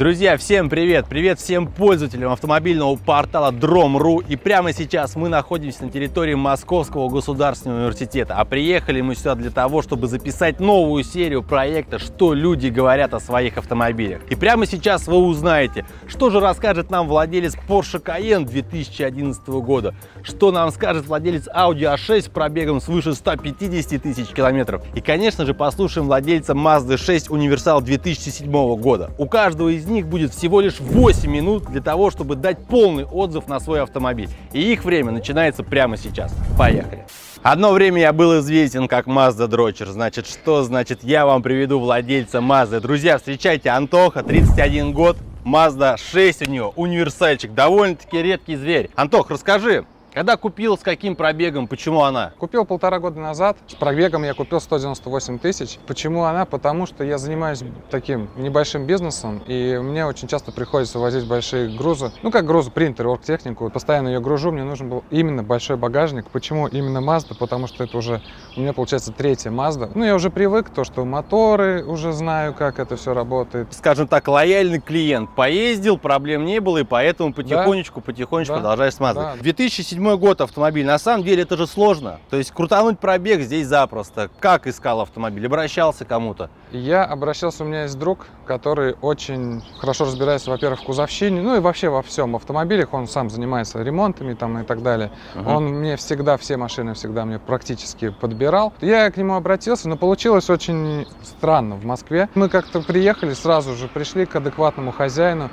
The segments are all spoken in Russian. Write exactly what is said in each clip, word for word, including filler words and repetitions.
Друзья, всем привет! Привет всем пользователям автомобильного портала дром точка ру. И прямо сейчас мы находимся на территории Московского государственного университета. А приехали мы сюда для того, чтобы записать новую серию проекта «Что люди говорят о своих автомобилях». И прямо сейчас вы узнаете, что же расскажет нам владелец Porsche Cayenne две тысячи одиннадцатого года, что нам скажет владелец Audi а шесть с пробегом свыше ста пятидесяти тысяч километров. И, конечно же, послушаем владельца Mazda шесть Универсал две тысячи седьмого года. У каждого из них будет всего лишь восемь минут для того, чтобы дать полный отзыв на свой автомобиль. И их время начинается прямо сейчас. Поехали! Одно время я был известен как Mazda дрочер. Значит, что значит? Я вам приведу владельца Mazda. Друзья, встречайте, Антоха, тридцать один год, Mazda шесть у него, универсальчик, довольно-таки редкий зверь. Антох, расскажи, когда купил, с каким пробегом, почему она? Купил полтора года назад, с пробегом я купил сто девяносто восемь тысяч. Почему она? Потому что я занимаюсь таким небольшим бизнесом, и мне очень часто приходится возить большие грузы. Ну, как грузы, принтер, оргтехнику. Постоянно ее гружу, мне нужен был именно большой багажник. Почему именно Mazda? Потому что это уже у меня, получается, третья Mazda. Ну, я уже привык, то, что моторы, уже знаю, как это все работает. Скажем так, лояльный клиент. Поездил, проблем не было, и поэтому потихонечку, да. потихонечку да. продолжаешь с Mazda. Да. две тысячи седьмой год автомобиль. На самом деле это же сложно. То есть крутануть пробег здесь запросто. Как искал автомобиль? Обращался кому-то? Я обращался, у меня есть друг, который очень хорошо разбирается, во-первых, в кузовщине, ну и вообще во всем автомобилях. Он сам занимается ремонтами там и так далее. Uh-huh. Он мне всегда, все машины всегда мне практически подбирал. Я к нему обратился, но получилось очень странно в Москве. Мы как-то приехали, сразу же пришли к адекватному хозяину.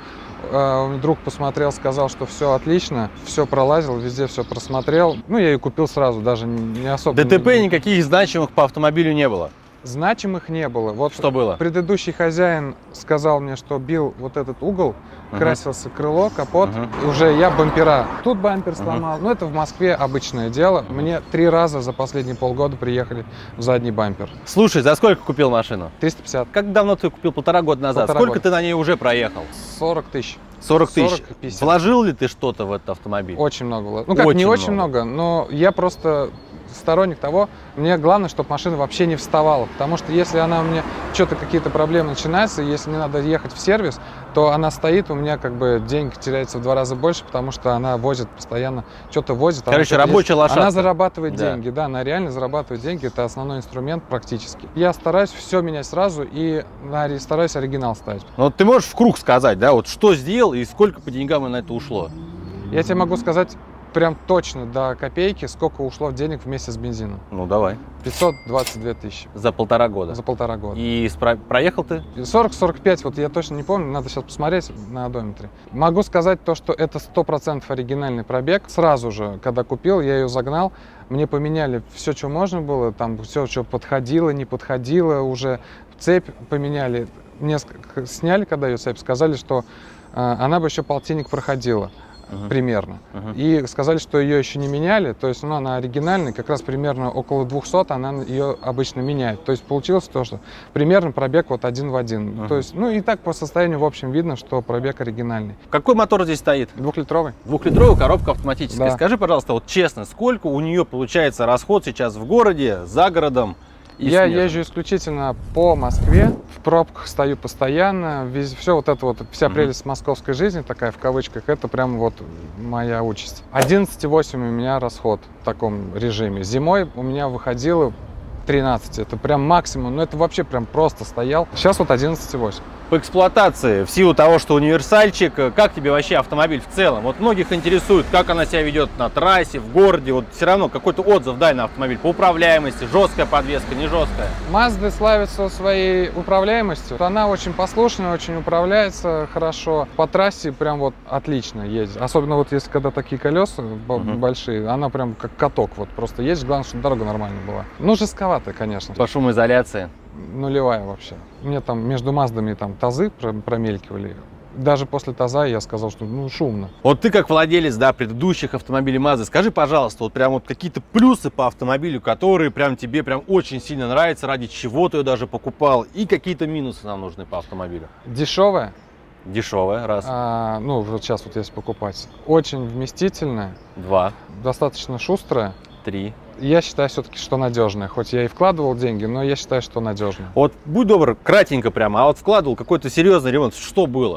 Друг посмотрел, сказал, что все отлично, все пролазил, везде все просмотрел. Ну, я ее купил сразу, даже не особо... ДТП никаких значимых по автомобилю не было? Значимых не было. Вот что было? Предыдущий хозяин сказал мне, что бил вот этот угол, uh-huh. красился крыло, капот. Uh-huh. Уже я бампера. Тут бампер сломал. Uh-huh. Ну, это в Москве обычное дело. Uh-huh. Мне три раза за последние полгода приехали в задний бампер. Слушай, за сколько купил машину? триста пятьдесят. Как давно ты купил? Полтора года назад. Полтора сколько года. ты на ней уже проехал? сорок тысяч. сорок тысяч. Вложил ли ты что-то в этот автомобиль? Очень много вложил. Ну как, очень не много. очень много, но я просто сторонник того, мне главное, чтобы машина вообще не вставала, потому что если она у меня, что-то какие-то проблемы начинаются, если мне надо ехать в сервис, то она стоит, у меня как бы деньги теряется в два раза больше, потому что она возит постоянно, что-то возит. Короче, рабочая лошадка. Она зарабатывает да. деньги, да, она реально зарабатывает деньги, это основной инструмент практически. Я стараюсь все менять сразу и стараюсь оригинал ставить. Ну, вот ты можешь в круг сказать, да, вот что сделал и сколько по деньгам на это ушло? Я тебе могу сказать прям точно до копейки, сколько ушло в денег вместе с бензином. Ну, давай. пятьсот двадцать две тысячи. За полтора года? За полтора года. И спро... проехал ты? сорок сорок пять, вот я точно не помню, надо сейчас посмотреть на одометре. Могу сказать то, что это сто процентов оригинальный пробег. Сразу же, когда купил, я ее загнал, мне поменяли все, что можно было, там все, что подходило, не подходило, уже цепь поменяли, несколько сняли, когда ее цепь, сказали, что э, она бы еще полтинник проходила. Uh-huh. Примерно. Uh-huh. И сказали, что ее еще не меняли, то есть ну, она оригинальная, как раз примерно около двухсот она ее обычно меняет. То есть получилось то, что примерно пробег вот один в один. Uh-huh. То есть, ну и так по состоянию в общем видно, что пробег оригинальный. Какой мотор здесь стоит? Двухлитровый. Двухлитровая коробка автоматическая. Да. Скажи, пожалуйста, вот честно, сколько у нее получается расход сейчас в городе, за городом? Я снежно. езжу исключительно по Москве, в пробках стою постоянно, весь, все вот это вот, вся mm-hmm. прелесть московской жизни, такая в кавычках, это прям вот моя участь. одиннадцать и восемь у меня расход в таком режиме. Зимой у меня выходило тринадцать, это прям максимум, но это вообще прям просто стоял. Сейчас вот одиннадцать и восемь. По эксплуатации, в силу того, что универсальчик, как тебе вообще автомобиль в целом? Вот многих интересует, как она себя ведет на трассе, в городе, вот все равно какой-то отзыв дай на автомобиль по управляемости, жесткая подвеска, не жесткая. Mazda славится своей управляемостью, она очень послушная, очень управляется хорошо, по трассе прям вот отлично ездит, особенно вот если когда такие колеса uh-huh. большие, она прям как каток вот просто ездит, главное, чтобы дорога нормальная была. Ну, жестковатая, конечно. По шумоизоляции? Нулевая вообще. Мне там между Маздами там тазы промелькивали. Даже после таза я сказал, что ну шумно. Вот ты как владелец, да, предыдущих автомобилей Mazda, скажи, пожалуйста, вот прям вот какие-то плюсы по автомобилю, которые прям тебе прям очень сильно нравятся, ради чего ты ее даже покупал, и какие-то минусы нам нужны по автомобилю. Дешевая. Дешевая, раз. А, ну, вот сейчас вот если покупать. Очень вместительная. Два. Достаточно шустрая. Три. Я считаю все-таки, что надежная. Хоть я и вкладывал деньги, но я считаю, что надежная. Вот будь добр, кратенько прямо, а вот вкладывал какой-то серьезный ремонт, что было?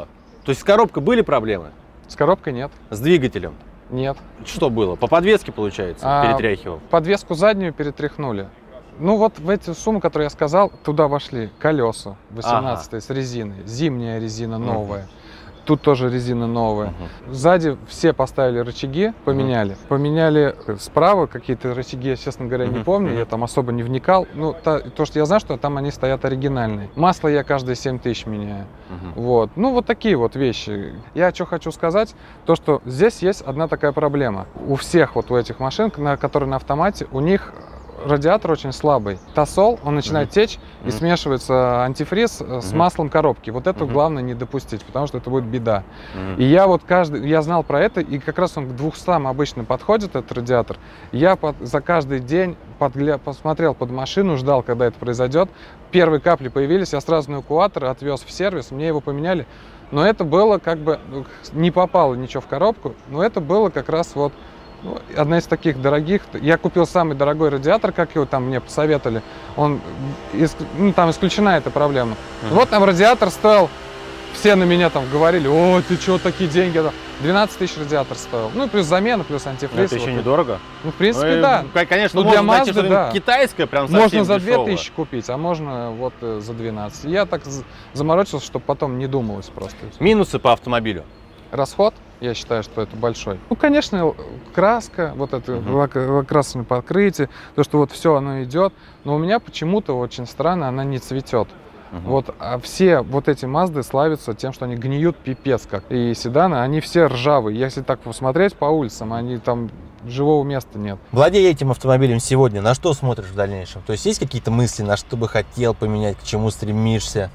То есть с коробкой были проблемы? С коробкой нет. С двигателем? Нет. Что было? По подвеске, получается, А, перетряхивал? Подвеску заднюю перетряхнули. Ну вот в эти суммы, которые я сказал, туда вошли колеса восемнадцатые ага. с резиной, зимняя резина новая. Угу. Тут тоже резина новая. Угу. Сзади все поставили рычаги, поменяли. Угу. Поменяли справа какие-то рычаги, я, честно говоря, угу. не помню, угу. я там особо не вникал. Ну, то, то, что я знаю, что там они стоят оригинальные. Масло я каждые семь тысяч меняю. Угу. Вот. Ну, вот такие вот вещи. Я что хочу сказать, то, что здесь есть одна такая проблема. У всех вот у этих машин, на, которые на автомате, у них радиатор очень слабый. Тосол, он начинает mm-hmm. течь и mm-hmm. смешивается антифриз mm-hmm. с маслом коробки. Вот это mm-hmm. главное не допустить, потому что это будет беда. Mm-hmm. И я вот каждый, я знал про это, и как раз он к двухстам обычно подходит, этот радиатор. Я под, за каждый день подгля, посмотрел под машину, ждал, когда это произойдет. Первые капли появились, я сразу на эвакуатор отвез в сервис, мне его поменяли. Но это было как бы, не попало ничего в коробку, но это было как раз вот ну, одна из таких дорогих. Я купил самый дорогой радиатор, как его там мне посоветовали. Он, ну, там исключена эта проблема. Uh-huh. Вот там радиатор стоил, все на меня там говорили, о, ты что, такие деньги? двенадцать тысяч радиатор стоил. Ну, плюс замена, плюс антифриз. Но это еще вот. недорого? Ну, в принципе, ну, да. Конечно, ну, можно для найти Mazda, да. китайское, прям совсем можно за дешевое. две тысячи купить, а можно вот за двенадцать. Я так заморочился, чтобы потом не думалось просто. Минусы по автомобилю? Расход, я считаю, что это большой. Ну, конечно, краска, вот это uh-huh. красное покрытие, то, что вот все оно идет, но у меня почему-то очень странно, она не цветет. Uh-huh. Вот, а все вот эти Мазды славятся тем, что они гниют пипец как. И седаны, они все ржавые. Если так посмотреть по улицам, они там живого места нет. Владея этим автомобилем сегодня, на что смотришь в дальнейшем? То есть есть какие-то мысли, на что бы хотел поменять, к чему стремишься?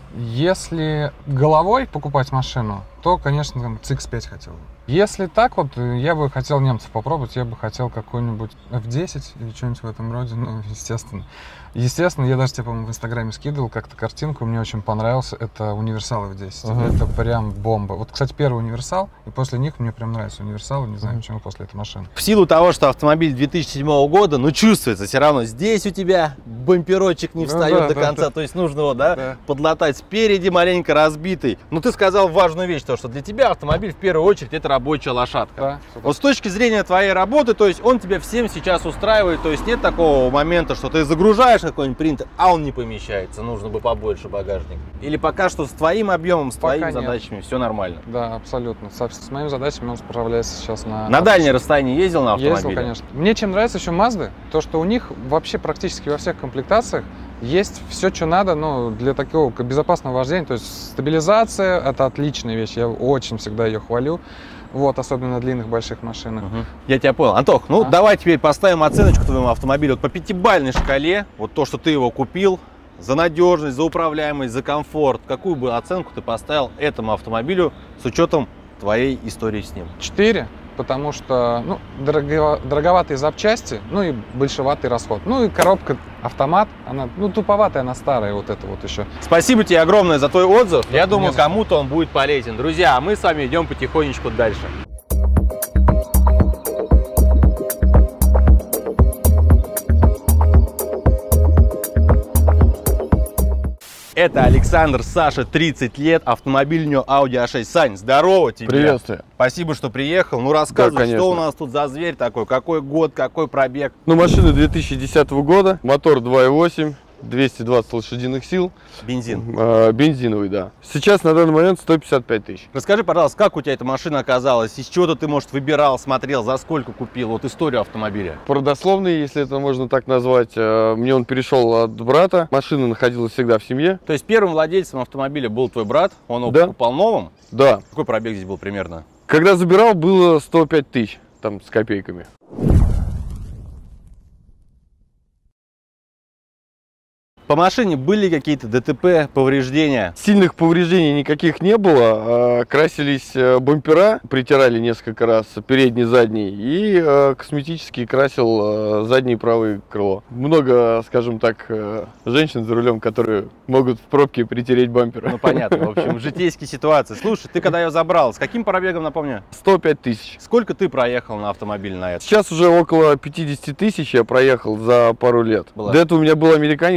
Если головой покупать машину, то, конечно, там икс пять хотел бы. Если так вот, я бы хотел немцев попробовать, я бы хотел какой-нибудь эф десять или что-нибудь в этом роде, ну, естественно. Естественно, я даже тебе, по-моему, в Инстаграме скидывал как-то картинку, мне очень понравился, это универсал эф десять. Uh-huh. Это прям бомба. Вот, кстати, первый универсал, и после них мне прям нравится универсал, не знаю, uh-huh. почему после этой машины. В силу того, что автомобиль две тысячи седьмого года, ну, чувствуется все равно, здесь у тебя бамперочек не встает ну, да, до да, конца, да. то есть нужно его, да, да. подлатать спереди, маленько разбитый. Но ты сказал важную вещь, то, что для тебя автомобиль в первую очередь это рабочая лошадка. Да, вот с точки зрения твоей работы, то есть он тебя всем сейчас устраивает, то есть нет такого момента, что ты загружаешь какой-нибудь принтер, а он не помещается, нужно бы побольше багажник. Или пока что с твоим объемом, с пока твоими нет. задачами все нормально? Да, абсолютно. С, с моими задачами он справляется сейчас на... На дальнее расстояние ездил на автомобиле? Ездил, конечно. Мне чем нравится еще Mazda, то, что у них вообще практически во всех комплектациях есть все, что надо, ну, для такого безопасного вождения. То есть стабилизация – это отличная вещь, я очень всегда ее хвалю. Вот, особенно на длинных больших машинах. Угу. Я тебя понял. Антох, ну а? давай теперь поставим оценочку твоему автомобилю. Вот по пятибалльной шкале, вот то, что ты его купил, за надежность, за управляемость, за комфорт, какую бы оценку ты поставил этому автомобилю с учетом твоей истории с ним? Четыре. Потому что, ну, дорого, дороговатые запчасти, ну и большеватый расход. Ну и коробка автомат, она, ну, туповатая, она старая, вот это вот еще. Спасибо тебе огромное за твой отзыв. Я думаю, кому-то он будет полезен. Друзья, а мы с вами идем потихонечку дальше. Это Александр, Саша, тридцать лет, автомобиль у него Audi а шесть. Сань, здорово тебе. Приветствую. Спасибо, что приехал. Ну, рассказывай, да, что у нас тут за зверь такой, какой год, какой пробег. Ну, машина две тысячи десятого года, мотор два и восемь, двести двадцать лошадиных сил. Бензин. Э, бензиновый, да. Сейчас на данный момент сто пятьдесят пять тысяч. Расскажи, пожалуйста, как у тебя эта машина оказалась? Из чего-то ты, может, выбирал, смотрел, за сколько купил? Вот историю автомобиля. Родословный, если это можно так назвать. Мне он перешел от брата. Машина находилась всегда в семье. То есть первым владельцем автомобиля был твой брат? Он его да. покупал новым? Да. Какой пробег здесь был примерно? Когда забирал, было сто пять тысяч, там с копейками. По машине были какие-то ДТП, повреждения? Сильных повреждений никаких не было. Красились бампера, притирали несколько раз, передний, задний, и косметически красил заднее и правое крыло. Много, скажем так, женщин за рулем, которые могут в пробке притереть бампер. Ну понятно, в общем, житейские ситуации. Слушай, ты когда ее забрал, с каким пробегом, напомню? сто пять тысяч. Сколько ты проехал на автомобиле на это? Сейчас уже около пятидесяти тысяч я проехал за пару лет. Была. До этого у меня был американец Ford.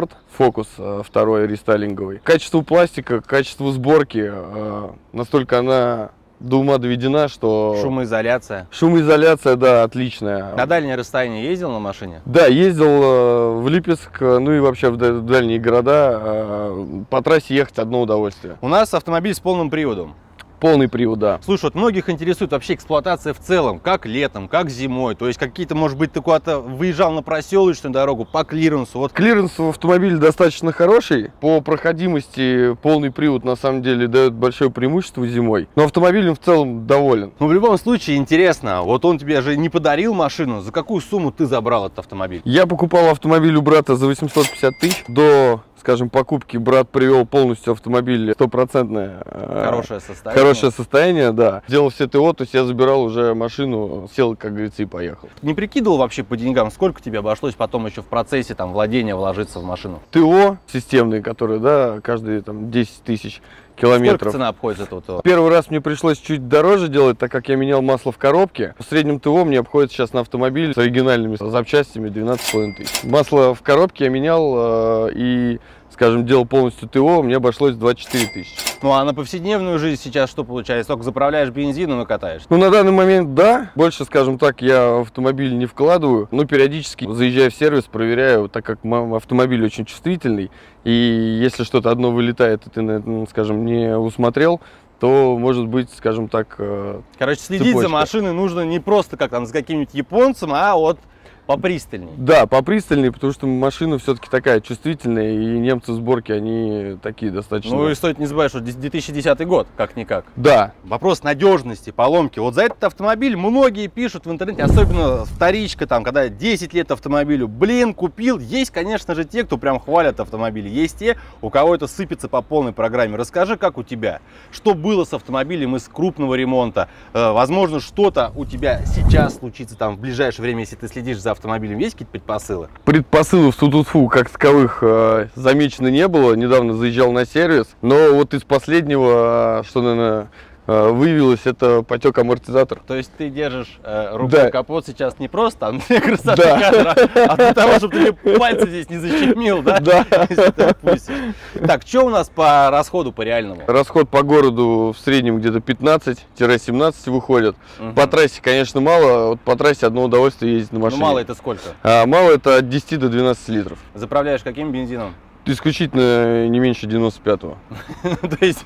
год, Фокус второй рестайлинговый. Качество пластика, качество сборки, настолько она до ума доведена, что... Шумоизоляция. Шумоизоляция, да, отличная. На дальнее расстояние ездил на машине? Да, ездил в Липецк, ну и вообще в дальние города. По трассе ехать одно удовольствие. У нас автомобиль с полным приводом. Полный привод, да. Слушай, вот многих интересует вообще эксплуатация в целом, как летом, как зимой. То есть какие-то, может быть, ты куда-то выезжал на проселочную дорогу по клиренсу. Вот. Клиренс в автомобиле достаточно хороший. По проходимости полный привод на самом деле дает большое преимущество зимой. Но автомобилем в целом доволен. Ну, в любом случае, интересно, вот он тебе же не подарил машину. За какую сумму ты забрал этот автомобиль? Я покупал автомобиль у брата за восемьсот пятьдесят тысяч. До, скажем, покупки брат привел полностью автомобиль стопроцентное хорошее состояние. Хорошее состояние, да. Делал все ТО, то есть я забирал уже машину, сел, как говорится, и поехал. Не прикидывал вообще по деньгам, сколько тебе обошлось потом еще в процессе там владения вложиться в машину? ТО системные, которые, да, каждые там десять тысяч километров. Сколько цена обходится этого ТО? Первый раз мне пришлось чуть дороже делать, так как я менял масло в коробке. В среднем ТО мне обходится сейчас на автомобиль с оригинальными запчастями двенадцать с половиной тысяч. Масло в коробке я менял э, и, скажем, делал полностью ТО, мне обошлось двадцать четыре тысячи. Ну а на повседневную жизнь сейчас что получается? Только заправляешь бензином и катаешь? Ну на данный момент да, больше, скажем так, я в автомобиль не вкладываю, но периодически заезжаю в сервис, проверяю, так как автомобиль очень чувствительный, и если что-то одно вылетает, и ты, скажем, не усмотрел, то может быть, скажем так, короче, следить цепочка. За машиной нужно не просто как там с каким-нибудь японцем, а вот попристальней. Да, попристальней, потому что машина все-таки такая чувствительная, и немцы в сборке, они такие достаточно... Ну и стоит не забывать, что две тысячи десятый год, как-никак. Да. Вопрос надежности, поломки. Вот за этот автомобиль многие пишут в интернете, особенно вторичка, там, когда десять лет автомобилю, блин, купил. Есть, конечно же, те, кто прям хвалят автомобили. Есть те, у кого это сыпется по полной программе. Расскажи, как у тебя? Что было с автомобилем из крупного ремонта? Э, возможно, что-то у тебя сейчас случится там в ближайшее время, если ты следишь за автомобилем. Есть какие-то предпосылы? Предпосылов тут-фу как таковых э, замечено не было. Недавно заезжал на сервис. Но вот из последнего, что, наверное, э, выявилось, это потек амортизатор. То есть ты держишь э, рукой Да. капот сейчас не просто там для красоты Да. кадра, а для того, чтобы ты пальцы здесь не защемил, да? Да. Если ты опустишь. Так, что у нас по расходу, по реальному? Расход по городу в среднем где-то пятнадцать-семнадцать выходит. Мгм. По трассе, конечно, мало. Вот по трассе одно удовольствие ездить на Ну машине. мало это сколько? А мало это от десяти до двенадцати литров. Заправляешь каким бензином? Исключительно не меньше девяносто пятого. То есть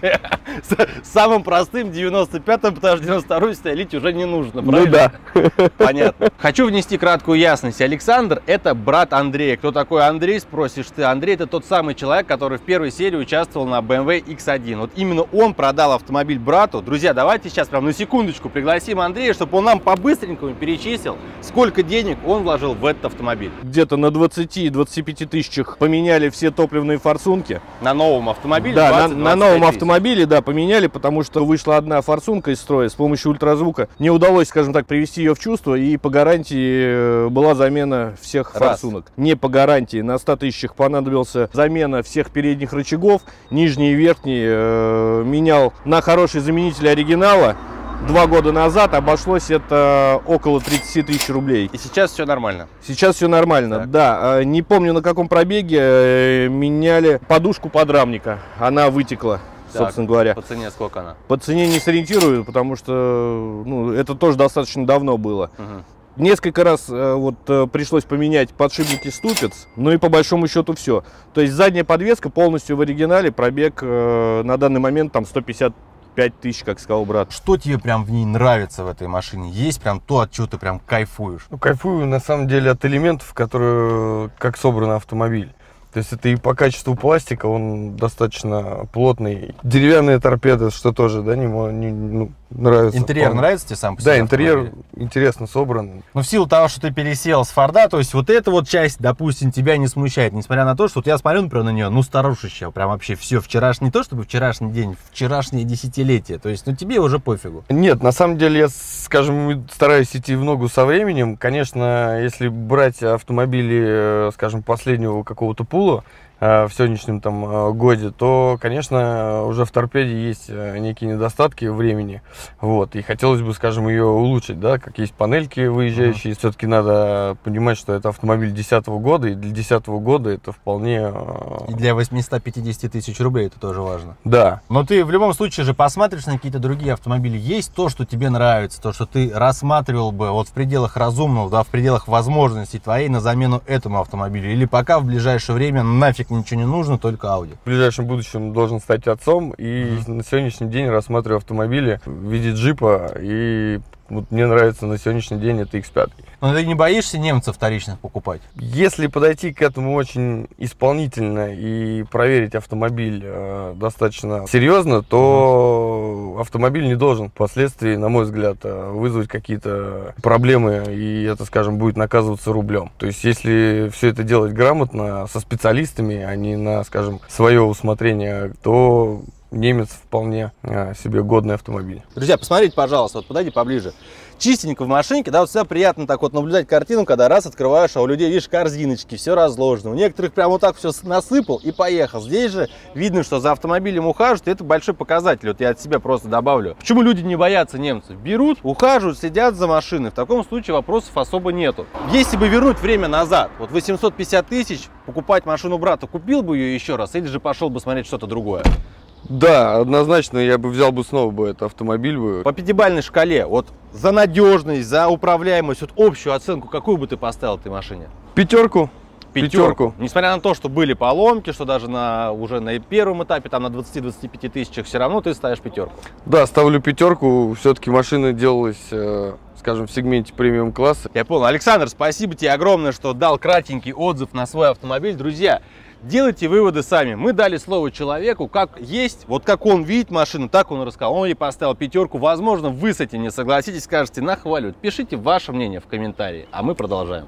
с самым простым девяносто пятым, потому что девяносто второй лить уже не нужно, правильно? Ну да. Понятно. Хочу внести краткую ясность. Александр – это брат Андрея. Кто такой Андрей, спросишь ты. Андрей – это тот самый человек, который в первой серии участвовал на бэ эм вэ икс один. Вот именно он продал автомобиль брату. Друзья, давайте сейчас прям на секундочку пригласим Андрея, чтобы он нам по-быстренькому перечислил, сколько денег он вложил в этот автомобиль. Где-то на двадцати-двадцати пяти тысячах поменяли все топливные форсунки. На новом автомобиле? Да, двадцать, на, на двадцать новом пять тысяч. автомобиле, да, поменяли, потому что вышла одна форсунка из строя с помощью ультразвука. Не удалось, скажем так, привести ее в чувство, и по гарантии была замена всех Раз. форсунок. Не по гарантии. На ста тысячах понадобился замена всех передних рычагов, нижние и верхние. Э, менял на хороший заменитель оригинала. Два года назад обошлось это около тридцати тысяч рублей. И сейчас все нормально. Сейчас все нормально, Так. да. э, Не помню, на каком пробеге э, меняли подушку подрамника. Она вытекла, Так, собственно говоря. По цене сколько она? По цене не сориентирую, потому что ну, это тоже достаточно давно было. Мгм. Несколько раз э, вот э, пришлось поменять подшипники ступиц, ну и по большому счету все. То есть задняя подвеска полностью в оригинале, пробег э, на данный момент там сто пятьдесят пять тысяч, как сказал брат. Что тебе прям в ней нравится в этой машине? Есть прям то, от чего ты прям кайфуешь? Ну, кайфую на самом деле от элементов, которые как собран автомобиль. То есть это и по качеству пластика, он достаточно плотный. Деревянная торпеда, что тоже, да, не, мо- не ну, нравится. Интерьер вполне. нравится тебе сам по себе? Да, интерьер автомобиля? интересно собран. Но в силу того, что ты пересел с Форда, то есть вот эта вот часть, допустим, тебя не смущает, несмотря на то, что вот я смотрю, например, на нее, ну, старушечья, прям вообще все вчерашний, не то чтобы вчерашний день, вчерашнее десятилетие, то есть, ну, тебе уже пофигу. Нет, на самом деле я, скажем, стараюсь идти в ногу со временем. Конечно, если брать автомобили, э, скажем, последнего какого-то пула, в сегодняшнем там годе, то, конечно, уже в торпеде есть некие недостатки времени. Вот. И хотелось бы, скажем, ее улучшить, да, как есть панельки выезжающие. Uh-huh. Все-таки надо понимать, что это автомобиль две тысячи десятого года, и для две тысячи десятого года это вполне... И для восьмисот пятидесяти тысяч рублей это тоже важно. Да. Но ты в любом случае же посмотришь на какие-то другие автомобили. Есть то, что тебе нравится, то, что ты рассматривал бы вот в пределах разумного, да, в пределах возможностей твоей на замену этому автомобилю? Или пока в ближайшее время нафиг ничего не нужно, только Audi? В ближайшем будущем должен стать отцом, и mm-hmm. на сегодняшний день рассматриваю автомобили в виде джипа, и вот мне нравится на сегодняшний день это икс пять. Но ты не боишься немцев вторичных покупать? Если подойти к этому очень исполнительно и проверить автомобиль э, достаточно серьезно, то автомобиль не должен впоследствии, на мой взгляд, вызвать какие-то проблемы, и это, скажем, будет наказываться рублем. То есть, если все это делать грамотно, со специалистами, а не на, скажем, свое усмотрение, то немец вполне а, себе годный автомобиль. Друзья, посмотрите, пожалуйста, вот подойди поближе. Чистенько в машинке, да, вот всегда приятно так вот наблюдать картину, когда раз открываешь, а у людей, видишь, корзиночки, все разложено. У некоторых прям вот так все насыпал и поехал. Здесь же видно, что за автомобилем ухаживают, и это большой показатель. Вот я от себя просто добавлю. Почему люди не боятся немцев? Берут, ухаживают, следят за машиной. В таком случае вопросов особо нету. Если бы вернуть время назад, вот восемьсот пятьдесят тысяч, покупать машину брата, купил бы ее еще раз, или же пошел бы смотреть что-то другое? Да, однозначно я бы взял бы снова бы этот автомобиль. Бы. По пятибалльной шкале, вот за надежность, за управляемость, вот общую оценку, какую бы ты поставил этой машине? Пятерку. Пятерку. Пятерку. Несмотря на то, что были поломки, что даже на, уже на первом этапе, там на двадцати-двадцати пяти тысячах, все равно ты ставишь пятерку. Да, ставлю пятерку. Все-таки машина делалась, э, скажем, в сегменте премиум класса. Я понял. Александр, спасибо тебе огромное, что дал кратенький отзыв на свой автомобиль. Друзья, делайте выводы сами. Мы дали слово человеку, как есть, вот как он видит машину, так он рассказал. Он ей поставил пятерку. Возможно, вы с этим не согласитесь, скажете, нахваливают. Пишите ваше мнение в комментарии, а мы продолжаем.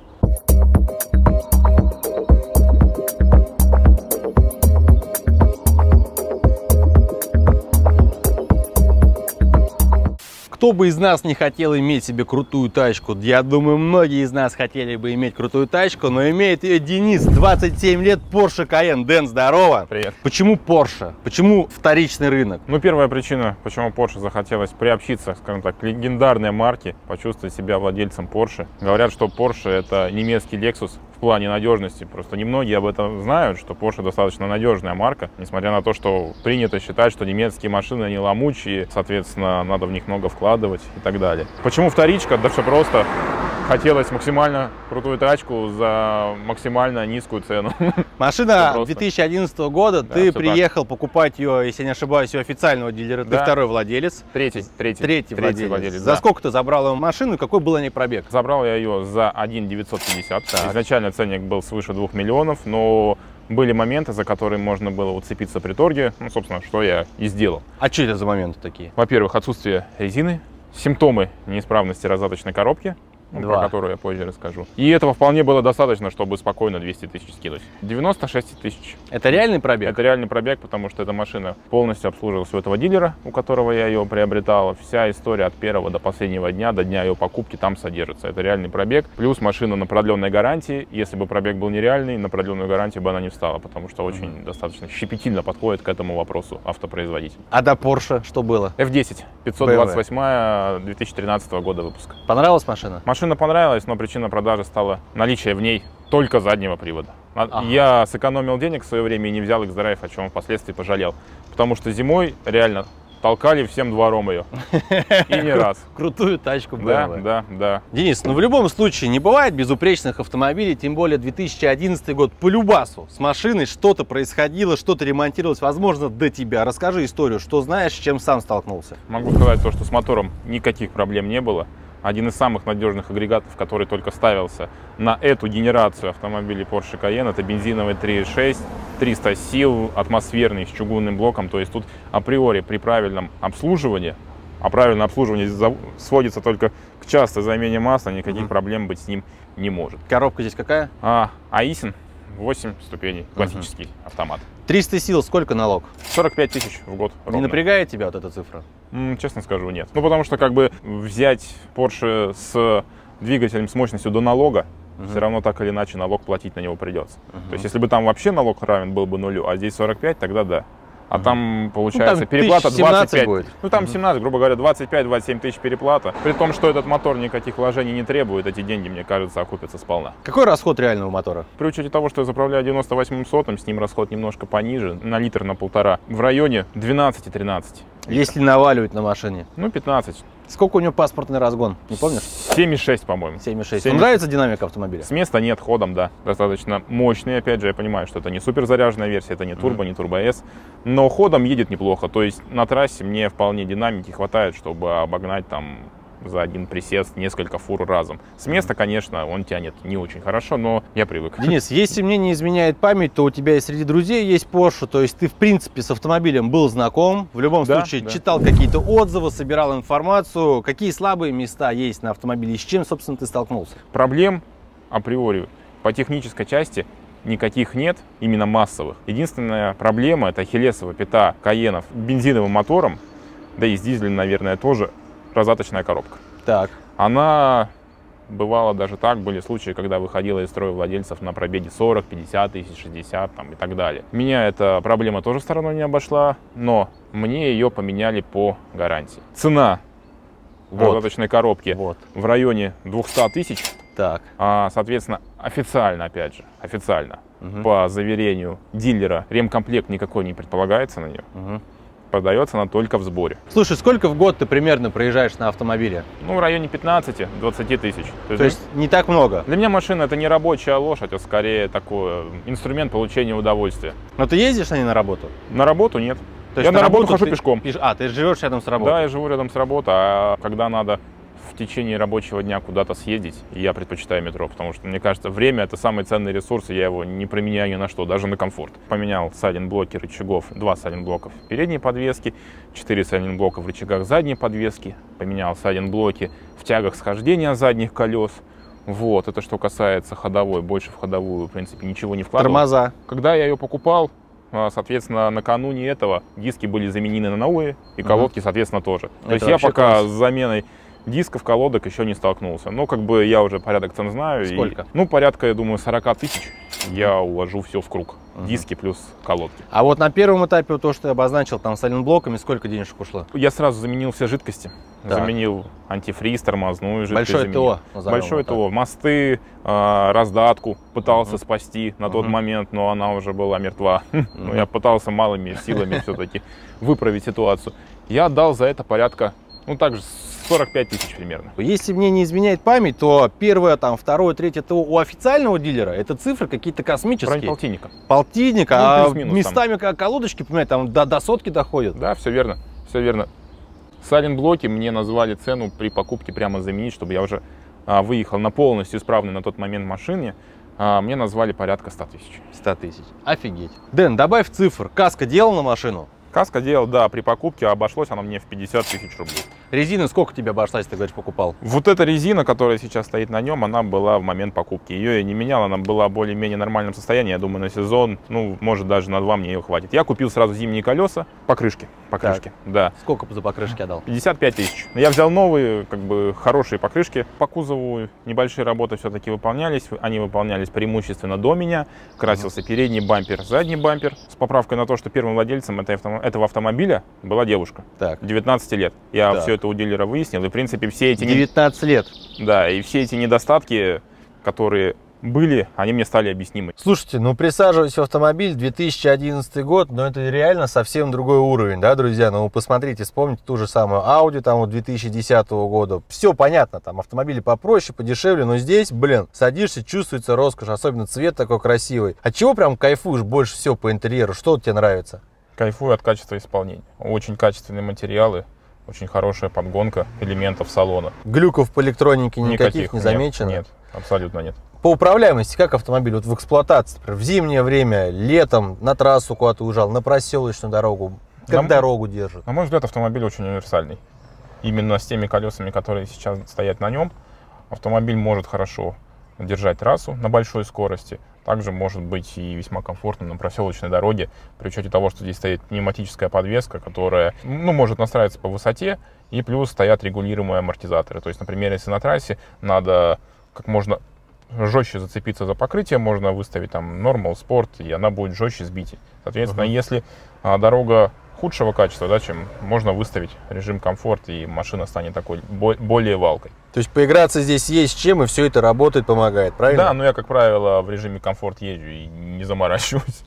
Кто бы из нас не хотел иметь себе крутую тачку? Я думаю, многие из нас хотели бы иметь крутую тачку, но имеет ее Денис, двадцать семь лет, Porsche Cayenne. Дэн, здорово! Привет! Почему Porsche? Почему вторичный рынок? Ну, первая причина, почему Porsche захотелось приобщиться, скажем так, к легендарной марке, почувствовать себя владельцем Porsche. Говорят, что Porsche — это немецкий Lexus в плане надежности. Просто немногие об этом знают, что Porsche достаточно надежная марка, несмотря на то, что принято считать, что немецкие машины, они ломучие, соответственно, надо в них много вкладывать и так далее. Почему вторичка? Да все просто. Хотелось максимально крутую тачку за максимально низкую цену. Машина две тысячи одиннадцатого года, да, ты приехал так. покупать ее, если я не ошибаюсь, у официального дилера, да. Ты второй владелец. Третий, третий. Третий, третий владелец. владелец. За да. сколько ты забрал ее машину и какой был о ней пробег? Забрал я ее за один девятьсот пятьдесят. Так. Изначально ценник был свыше двух миллионов, но были моменты, за которые можно было уцепиться при торге, ну, собственно, что я и сделал. А что это за моменты такие? Во-первых, отсутствие резины, симптомы неисправности раздаточной коробки, ну, про которую я позже расскажу. И этого вполне было достаточно, чтобы спокойно двести тысяч скинуть. девяносто шесть тысяч. Это реальный пробег? Это реальный пробег, потому что эта машина полностью обслуживалась у этого дилера, у которого я ее приобретал. Вся история от первого до последнего дня, до дня ее покупки там содержится. Это реальный пробег. Плюс машина на продленной гарантии. Если бы пробег был нереальный, на продленную гарантию бы она не встала, потому что очень mm-hmm. достаточно щепетильно подходит к этому вопросу автопроизводитель. А до Porsche что было? эф десять, пятьсот двадцать восемь, две тысячи тринадцатого года выпуска. Понравилась машина? Машина понравилась, но причина продажи стала наличие в ней только заднего привода. Ага. Я сэкономил денег в свое время и не взял X-Drive, о чем впоследствии пожалел. Потому что зимой реально толкали всем двором ее. И не раз. Крутую тачку бэ эм вэ. Да, да, да. Денис, ну в любом случае не бывает безупречных автомобилей, тем более две тысячи одиннадцатый год. По любасу с машиной что-то происходило, что-то ремонтировалось, возможно, до тебя. Расскажи историю, что знаешь, с чем сам столкнулся. Могу сказать то, что с мотором никаких проблем не было. Один из самых надежных агрегатов, который только ставился на эту генерацию автомобилей Porsche Cayenne, это бензиновый три и шесть, триста сил, атмосферный, с чугунным блоком. То есть тут априори при правильном обслуживании, а правильное обслуживание сводится только к частой замене масла, никаких mm-hmm. проблем быть с ним не может. Коробка здесь какая? А, Aisin, восемь ступеней, классический mm-hmm. автомат. триста сил, сколько налог? сорок пять тысяч в год. Не ровно. Напрягает тебя вот эта цифра? М, честно скажу, нет. Ну, потому что как бы взять Porsche с двигателем с мощностью до налога, Угу. Все равно так или иначе налог платить на него придется. Угу. То есть если бы там вообще налог равен был бы нулю, а здесь сорок пять, тогда да. А угу. там получается ну, там переплата двадцать пять. Будет. Ну там угу. семнадцать, грубо говоря, двадцать пять — двадцать семь тысяч переплата. При том, что этот мотор никаких вложений не требует, эти деньги, мне кажется, окупятся сполна. Какой расход реального мотора? При учете того, что я заправляю девяносто восемь сотым, с ним расход немножко пониже, на литр, на полтора, в районе двенадцать-тринадцать. Если наваливать на машине? Ну, пятнадцать. Сколько у него паспортный разгон, не помнишь? семь и шесть, по-моему. семь и шесть. Вам нравится динамика автомобиля? С места нет, ходом, да. Достаточно мощный, опять же, я понимаю, что это не супер заряженная версия, это не турбо, mm-hmm. не турбо эс, но ходом едет неплохо. То есть на трассе мне вполне динамики хватает, чтобы обогнать там за один присест несколько фур разом. С места, конечно, он тянет не очень хорошо, но я привык. Денис, если мне не изменяет память, то у тебя и среди друзей есть Porsche, то есть ты, в принципе, с автомобилем был знаком, в любом да, случае да. читал какие-то отзывы, собирал информацию. Какие слабые места есть на автомобиле и с чем, собственно, ты столкнулся? Проблем априори по технической части никаких нет, именно массовых. Единственная проблема — это ахиллесова пята Каенов бензиновым мотором, да и с дизелем, наверное, тоже. Раздаточная коробка. Так. Она, бывало даже так, были случаи, когда выходила из строя владельцев на пробеге сорок, пятьдесят тысяч, шестьдесят там, и так далее. Меня эта проблема тоже стороной не обошла, но мне ее поменяли по гарантии. Цена вот. раздаточной коробки вот. в районе двухсот тысяч. Так. А, соответственно, официально, опять же, официально, угу. по заверению дилера, ремкомплект никакой не предполагается на нее. Угу. Продается она только в сборе. Слушай, сколько в год ты примерно проезжаешь на автомобиле? Ну, в районе пятнадцати-двадцати тысяч. То, То есть не так много? Для меня машина — это не рабочая лошадь, а скорее такой инструмент получения удовольствия. Но ты ездишь на ней на работу? На работу нет. То есть я на, на работу, работу хожу ты... пешком. Пиш... А, ты живешь рядом с работой? Да, я живу рядом с работой, а когда надо в течение рабочего дня куда-то съездить, я предпочитаю метро, потому что, мне кажется, время — это самый ценный ресурс, и я его не применяю ни на что, даже на комфорт. Поменял сайдинг-блоки рычагов, два сайдинг-блока в передней подвеске, четыре сайдинг-блока в рычагах задней подвески, поменял сайдинг-блоки в тягах схождения задних колес. Вот, это что касается ходовой, больше в ходовую, в принципе, ничего не вкладывал. Тормоза. Когда я ее покупал, соответственно, накануне этого диски были заменены на новые, и колодки, угу. соответственно, тоже. То это есть я пока класс. с заменой дисков, колодок еще не столкнулся. Но как бы я уже порядок цен знаю. Сколько? И, ну, порядка, я думаю, сорока тысяч я уложу все в круг. Uh-huh. Диски плюс колодки. А вот на первом этапе, вот то, что я обозначил, там с сайлентблоками, сколько денежек ушло? Я сразу заменил все жидкости. Так. Заменил антифриз, тормозную жидкость. Большое ТО. Большое ТО. Мосты, э, раздатку пытался uh-huh. спасти на тот uh-huh. момент, но она уже была мертва. Uh-huh. Но я пытался малыми силами все-таки выправить ситуацию. Я отдал за это порядка, ну, также сорок пять тысяч примерно. Если мне не изменяет память, то первое, там, второе, третье ТО у официального дилера это цифры какие-то космические. В районе полтинника. Полтинника, ну, а местами там колодочки, понимаете, там до, до сотки доходят. Да, все верно, все верно. Сайдинг-блоки мне назвали цену при покупке прямо заменить, чтобы я уже а, выехал на полностью исправной на тот момент машине. А, мне назвали порядка ста тысяч. ста тысяч. Офигеть. Дэн, добавь цифр. Каска делал на машину? Каска делал, да, при покупке обошлось она мне в пятьдесят тысяч рублей. Резина сколько тебе обошлась, ты говоришь, покупал? Вот эта резина, которая сейчас стоит на нем, она была в момент покупки. Ее я не менял, она была в более-менее нормальном состоянии. Я думаю, на сезон, ну, может, даже на два мне ее хватит. Я купил сразу зимние колеса, покрышки, покрышки, так. да. Сколько за покрышки отдал? пятьдесят пять тысяч. Я взял новые, как бы, хорошие покрышки. По кузову небольшие работы все-таки выполнялись. Они выполнялись преимущественно до меня. Красился uh-huh. передний бампер, задний бампер. С поправкой на то, что первым владельцем этой автомобиля этого автомобиля была девушка, так. девятнадцати лет. Я так. все это у дилера выяснил, и в принципе все эти... девятнадцать лет. Да, и все эти недостатки, которые были, они мне стали объяснимы. Слушайте, ну присаживаясь в автомобиль, две тысячи одиннадцатый год, но это реально совсем другой уровень, да, друзья? Ну, посмотрите, вспомните ту же самую Audi, там, вот две тысячи десятого года. Все понятно, там, автомобили попроще, подешевле, но здесь, блин, садишься, чувствуется роскошь, особенно цвет такой красивый. От чего прям кайфуешь больше всего по интерьеру? Что тебе нравится? Кайфую от качества исполнения. Очень качественные материалы, очень хорошая подгонка элементов салона. Глюков по электронике никаких, никаких не замечено? Нет, нет, абсолютно нет. По управляемости, как автомобиль вот в эксплуатации? Например, в зимнее время, летом, на трассу куда-то уезжал, на проселочную дорогу, как на, дорогу держит? На мой взгляд, автомобиль очень универсальный. Именно с теми колесами, которые сейчас стоят на нем, автомобиль может хорошо держать трассу на большой скорости. Также может быть и весьма комфортно на проселочной дороге, при учете того, что здесь стоит пневматическая подвеска, которая, ну, может настраиваться по высоте, и плюс стоят регулируемые амортизаторы. То есть, например, если на трассе надо как можно жестче зацепиться за покрытие, можно выставить там Normal, Sport, и она будет жестче сбить. Соответственно, uh-huh. если а, дорога худшего качества, да, чем можно выставить режим комфорт, и машина станет такой бо- более валкой. То есть поиграться здесь есть чем, и все это работает, помогает, правильно? Да, но я, как правило, в режиме комфорт езжу и не заморачиваюсь.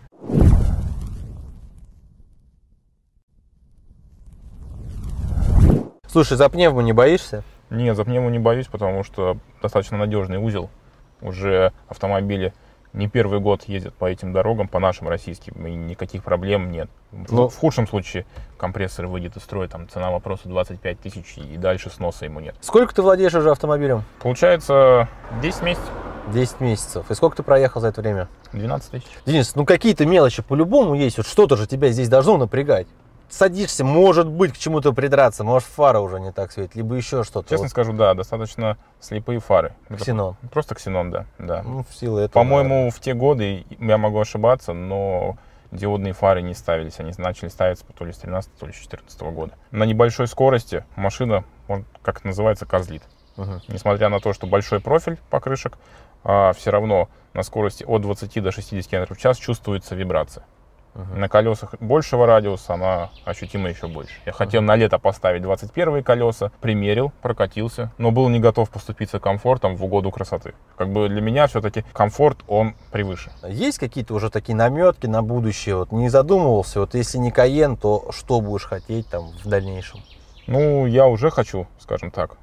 Слушай, за пневму не боишься? Нет, за пневму не боюсь, потому что достаточно надежный узел. Уже автомобили не первый год ездят по этим дорогам, по нашим российским, и никаких проблем нет. Но... В худшем случае компрессор выйдет из строя, там цена вопроса двадцать пять тысяч, и дальше сноса ему нет. Сколько ты владеешь уже автомобилем? Получается десять месяцев. десять месяцев. И сколько ты проехал за это время? двенадцать тысяч. Денис, ну какие-то мелочи по-любому есть, вот что-то же тебя здесь должно напрягать. Садишься, может быть, к чему-то придраться, может, фара уже не так светит, либо еще что-то. Честно вот. скажу, да, достаточно слепые фары. Ксенон. Это просто ксенон, да. да. Ну, в силу этого. По-моему, в те годы, я могу ошибаться, но диодные фары не ставились. Они начали ставиться то ли с тринадцатого, то ли с четырнадцатого года. На небольшой скорости машина, он, как это называется, козлит. Угу. Несмотря на то, что большой профиль покрышек, а все равно на скорости от двадцати до шестидесяти километров в час чувствуется вибрация. Uh-huh. На колесах большего радиуса она ощутимо еще больше. Я uh-huh. хотел на лето поставить двадцать первые колеса, примерил, прокатился, но был не готов поступиться комфортом в угоду красоты. Как бы для меня все-таки комфорт, он превыше. Есть какие-то уже такие наметки на будущее? Вот не задумывался, вот если не Кайен, то что будешь хотеть там в дальнейшем? Ну, я уже хочу, скажем так.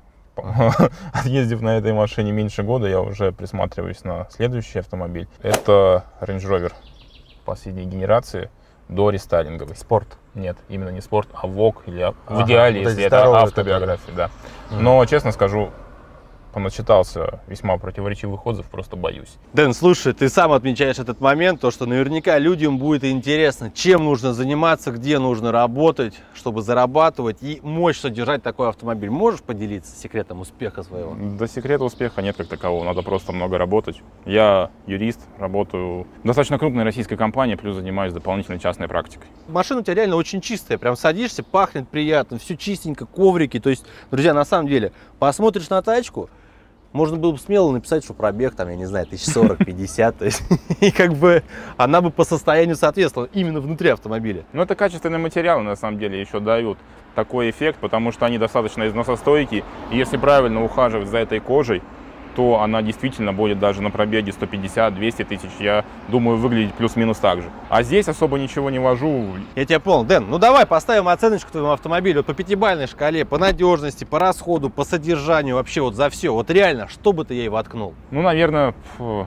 Отъездив на этой машине меньше года, я уже присматриваюсь на следующий автомобиль. Это Range Rover последней генерации, до рестайлинговый. Спорт? Нет, именно не спорт, а вог, или ага, в идеале, вот если это автобиография, да. Mm. Но, честно скажу, поначитался весьма противоречивых отзывов, просто боюсь. Дэн, слушай, ты сам отмечаешь этот момент, то, что наверняка людям будет интересно, чем нужно заниматься, где нужно работать, чтобы зарабатывать и мочь содержать такой автомобиль. Можешь поделиться секретом успеха своего? Да, секрета успеха нет как такового, надо просто много работать. Я юрист, работаю в достаточно крупной российской компании, плюс занимаюсь дополнительной частной практикой. Машина у тебя реально очень чистая, прям садишься, пахнет приятно, все чистенько, коврики. То есть, друзья, на самом деле, посмотришь на тачку, можно было бы смело написать, что пробег, там, я не знаю, тысяч сорок-пятьдесят, то есть, и как бы она бы по состоянию соответствовала именно внутри автомобиля. Ну, это качественные материалы, на самом деле, еще дают такой эффект, потому что они достаточно износостойкие, и если правильно ухаживать за этой кожей, то она действительно будет даже на пробеге сто пятьдесят-двести тысяч, я думаю, выглядеть плюс-минус так же. А здесь особо ничего не вожу. Я тебя понял. Дэн, ну давай поставим оценочку твоему автомобилю по пятибалльной шкале, по надежности, по расходу, по содержанию, вообще вот за все. Вот реально, что бы ты ей воткнул? Ну, наверное,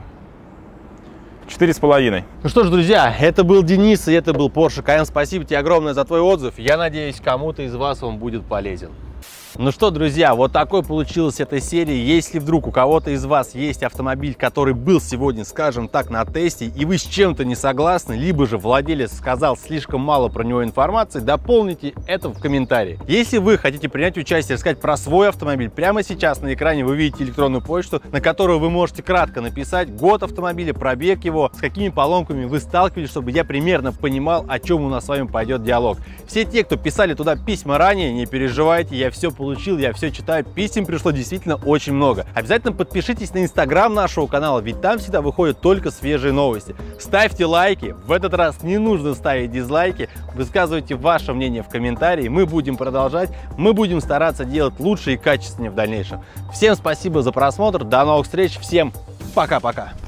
четыре с половиной. Ну что ж, друзья, это был Денис, и это был Porsche Cayenne. Спасибо тебе огромное за твой отзыв. Я надеюсь, кому-то из вас он будет полезен. Ну что, друзья, вот такой получилась эта серия. Если вдруг у кого-то из вас есть автомобиль, который был сегодня, скажем так, на тесте, и вы с чем-то не согласны, либо же владелец сказал слишком мало про него информации, дополните это в комментарии. Если вы хотите принять участие, рассказать про свой автомобиль, прямо сейчас на экране вы видите электронную почту, на которую вы можете кратко написать год автомобиля, пробег его, с какими поломками вы сталкивались, чтобы я примерно понимал, о чем у нас с вами пойдет диалог. Все те, кто писали туда письма ранее, не переживайте, я все получил, я все читаю, писем пришло действительно очень много. Обязательно подпишитесь на инстаграм нашего канала, ведь там всегда выходят только свежие новости. Ставьте лайки, в этот раз не нужно ставить дизлайки, высказывайте ваше мнение в комментарии, мы будем продолжать, мы будем стараться делать лучше и качественнее в дальнейшем. Всем спасибо за просмотр, до новых встреч, всем пока-пока.